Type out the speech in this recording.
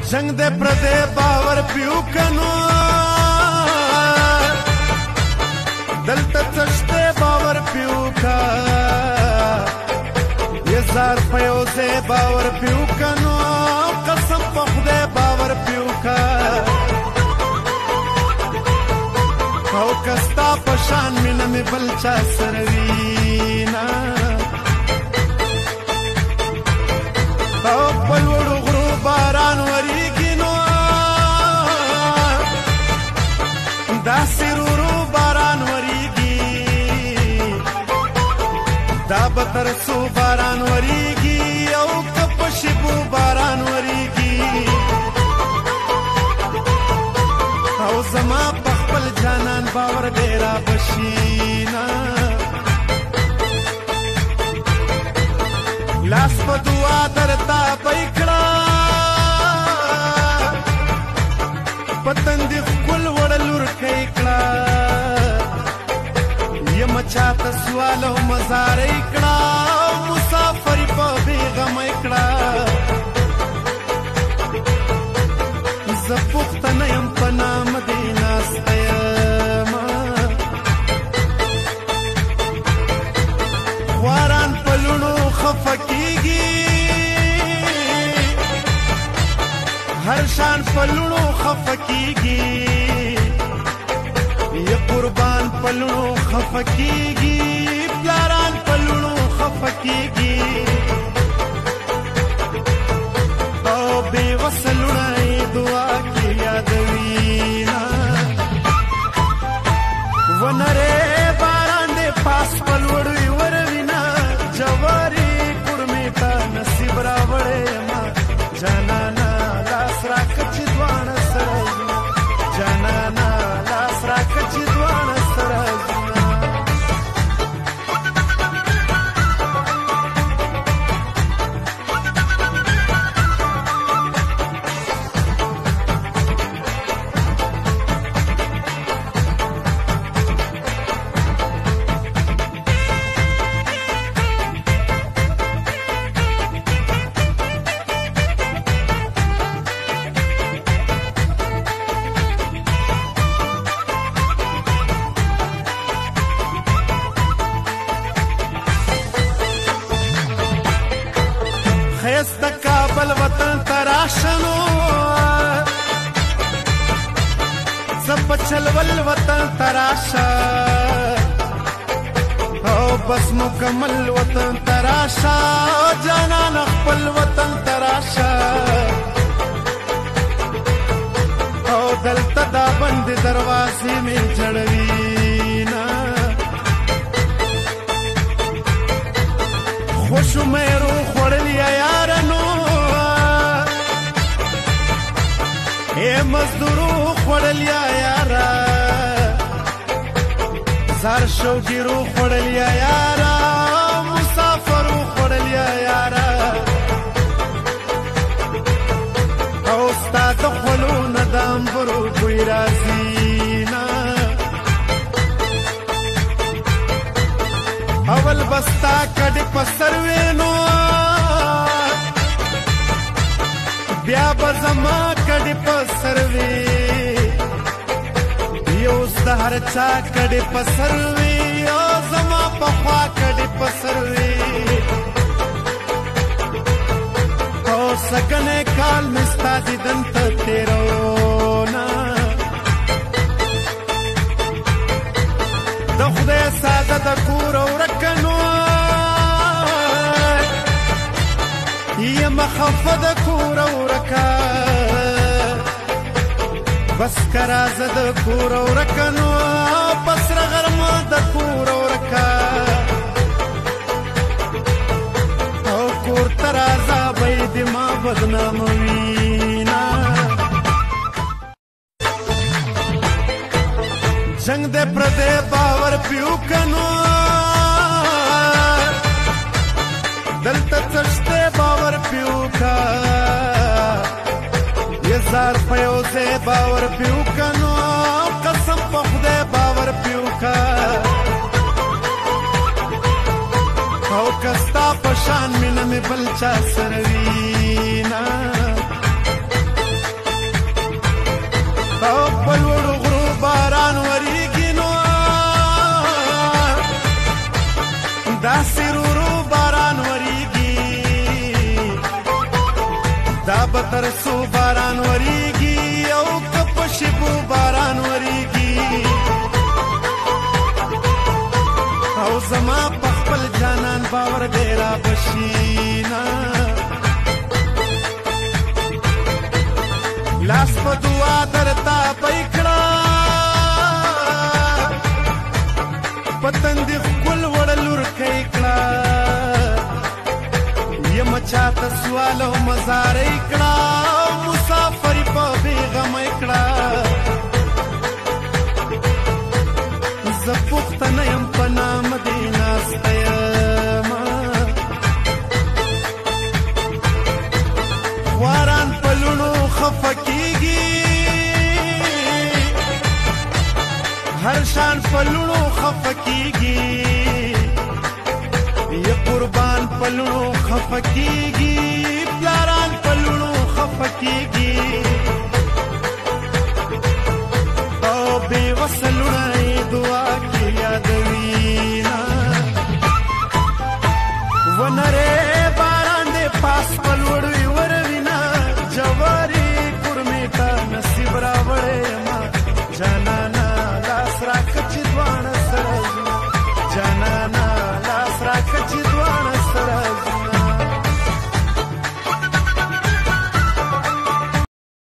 जंग दे प्रदे बावर पियो कनो दलता चश्ते बावर पियो का ये जार पयो से बावर पियो कनो कसम पखदे बावर पियो का औ कस्ता पशान मिन में बलचा सरवीना औ पलवड़ू गुरु बारान वरी गिनो दासिरूरू बारान वरी गी दाबतर सु बारान वरी गी औ कपशिबू बारान वरी गी औ जमा पखपल जानन बावर डेरा बशीना लास पे दुआ दरता पैकड़ा पतंदी कुल वड़लुर कैकड़ा ये मचात सवालो मजार इकड़ा मुसाफरी पे बेगम इकड़ा जपुख्त नयम पना मदीना स्तयमा वारान पलुणो खफकीगी हर शान पलुणो खफकीगी ये कुर्बान पलुणो खफकीगी प्यारान पलुणो खफकीगी ओ बेवसलुणाई दुआ की यादवीना वनरे बारान दे पास पलवड़ू वरविना जवारी कुड़मेता नसीब रावड़े मा जानाना लास राकची द्वाण सरजना जानाना लास राकची द्वाण सरजना खैस्त काबल वतन तराशनो सब छलवल वतन तराशा ओ बस मुकम्मल वतन तराशा जाना नखपल वतन तराशा ओ दलता दा बंद दरवाजे में जड़वीना खुश मेरो खोड़ लिया यारनो ए मजदूरो खोड़ लिया यारा जार शौकीरो खोड़ लिया यारा मुसाफरो खोड़ लिया यारा औस्ताद खोलो नदाम बरो कोई राजीना अवल बस्ता कड़ी पसरवेनो ब्या बजमा कड़ी पसरवे योस दहर चा कड़ी पसरवे यो जमा पखवा कड़ी पसरवे ओ सकने काल मिस्ता दिदंत तेरो ना दखदे सादा दकूर وركنو هي مخفض كورة وركا بس كرازة دكورة وركنو بس رغرمة دكورة وركا او كور ترازة بيد ما بدنا موينا जंग दे प्रदे बावर पियो कनो दलता चश्ते बावर पियो का ये जार पयो से बावर पियो कनो कसम पखदे बावर पियो का औ कस्ता पशान मिन में बलचा सरवीना به تر څو باران وریږي او که په شپو باران وریږي او زما په خپل جانان باور ډېره بشینا لاس په دعا درته پیکړه پتن دی خپل وړلور کوي کړه یم چاته سوال او مزارې کړه مسافر په بیغم کړه زه پښتنه یم په نام دې ناسته یمه خواران په لوڼو خفه کېږي هر شان په لوڼو خفه کېږي یا قربان په لوڼو خفه کېږي پلاران په لوڼو خفه کېږي او بې وسه لوڼه یې دعا